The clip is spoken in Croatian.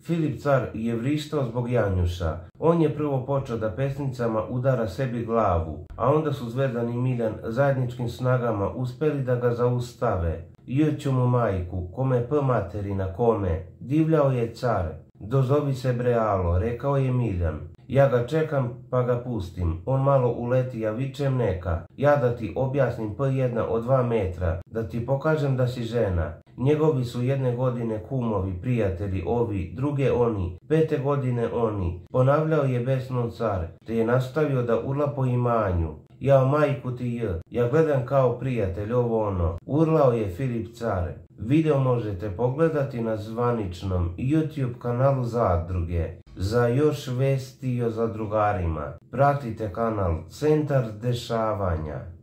Filip car je vrištao zbog Janjuša. On je prvo počeo da pesnicama udara sebi glavu, a onda su Zvezdan i Miljan zajedničkim snagama uspeli da ga zaustave. Jću mu majku, kome p materina, kome. Divljao je car. Dozovi se bre alo, rekao je Miljan. Ja ga čekam pa ga pustim, on malo uleti, ja vičem neka. Ja da ti objasnim p1 od 2 metra, da ti pokažem da si žena. Njegovi su jedne godine kumovi, prijatelji ovi, druge oni, 5. godine oni. Ponavljao je besno car, te je nastavio da urla po imanju. Jao majku ti ja gledam kao prijatelj ovo ono. Urlao je Filip car. Video možete pogledati na zvaničnom YouTube kanalu Zadruge. Za još vesti o zadrugarima pratite kanal Centar dešavanja.